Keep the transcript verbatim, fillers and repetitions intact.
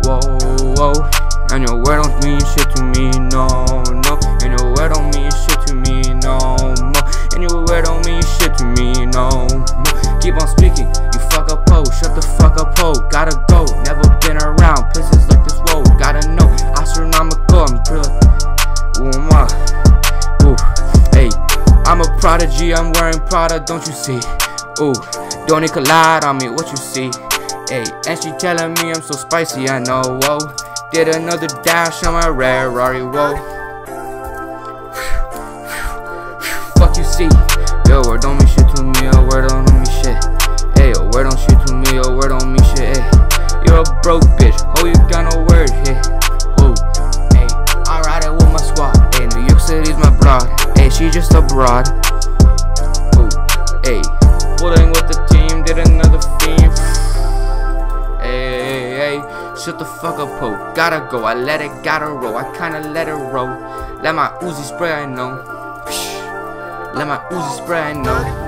whoa, whoa. And your word don't mean shit to me, no, no. And your word don't mean shit to me, no more. And your word don't mean shit to me, no more. Keep on speaking, you fuck up, ho. Shut the fuck up, ho. Gotta go, never been around places like this, whoa. Gotta know, astronomical, I'm thriller. Ooh, ma. Ooh, hey. I'm a prodigy, I'm wearing Prada, don't you see? Ooh, don't need collide on me, what you see? Hey, and she telling me I'm so spicy, I know, whoa. Did another dash on my rare Rari, whoa. Fuck you see, yo, word don't mean shit to me, yo, word don't mean shit. Hey, yo, word don't shit to me, yo, word don't mean shit, hey. You're a broke bitch, oh, you got no word, hey. Ooh, hey, I ride it with my squad, hey, New York City's my broad, hey, she just a broad. Ooh, hey, pulling with the team, did another fiend. Shut the fuck up, ho. Gotta go, I let it, gotta roll. I kinda let it roll. Let my Uzi spray, I know. Let my Uzi spray, I know.